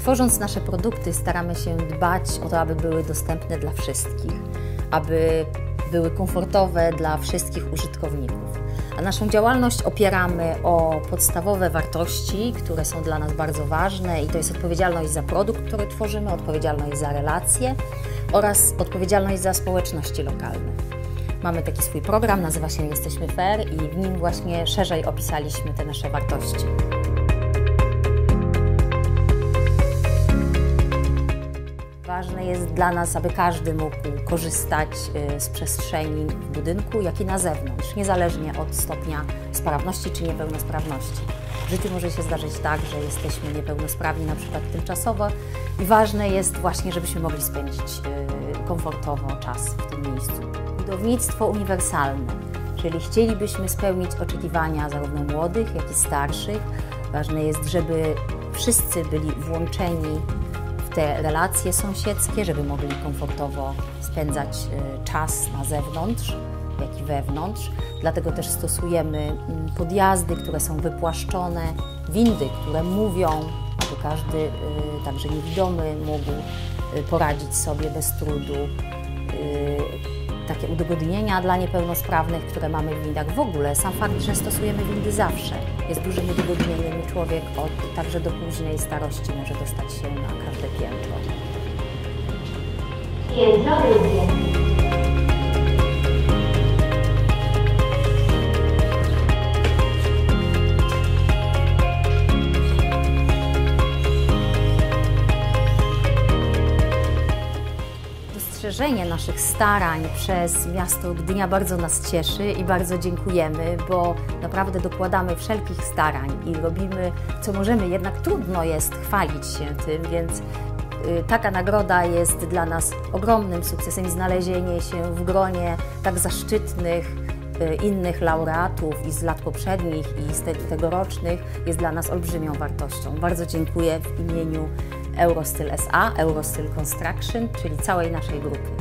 Tworząc nasze produkty, staramy się dbać o to, aby były dostępne dla wszystkich, aby były komfortowe dla wszystkich użytkowników. A naszą działalność opieramy o podstawowe wartości, które są dla nas bardzo ważne, i to jest odpowiedzialność za produkt, który tworzymy, odpowiedzialność za relacje oraz odpowiedzialność za społeczności lokalne. Mamy taki swój program, nazywa się Jesteśmy Fair, i w nim właśnie szerzej opisaliśmy te nasze wartości. Ważne jest dla nas, aby każdy mógł korzystać z przestrzeni w budynku, jak i na zewnątrz, niezależnie od stopnia sprawności czy niepełnosprawności. W życiu może się zdarzyć tak, że jesteśmy niepełnosprawni, na przykład tymczasowo, i ważne jest właśnie, żebyśmy mogli spędzić komfortowo czas w tym miejscu. Budownictwo uniwersalne, czyli chcielibyśmy spełnić oczekiwania zarówno młodych, jak i starszych. Ważne jest, żeby wszyscy byli włączeni w te relacje sąsiedzkie, żeby mogli komfortowo spędzać czas na zewnątrz, jak i wewnątrz. Dlatego też stosujemy podjazdy, które są wypłaszczone, windy, które mówią, aby każdy, także niewidomy, mógł poradzić sobie bez trudu. Takie udogodnienia dla niepełnosprawnych, które mamy w windach. W ogóle sam fakt, że stosujemy windy zawsze, jest dużym udogodnieniem i człowiek także do późnej starości może dostać się na każde piętro. Piętro drugie. Dostrzeżenie naszych starań przez miasto Gdynia bardzo nas cieszy i bardzo dziękujemy, bo naprawdę dokładamy wszelkich starań i robimy co możemy, jednak trudno jest chwalić się tym, więc taka nagroda jest dla nas ogromnym sukcesem i znalezienie się w gronie tak zaszczytnych innych laureatów i z lat poprzednich i z tegorocznych jest dla nas olbrzymią wartością. Bardzo dziękuję w imieniu Eurostyl SA, Eurostyl Construction, czyli całej naszej grupy.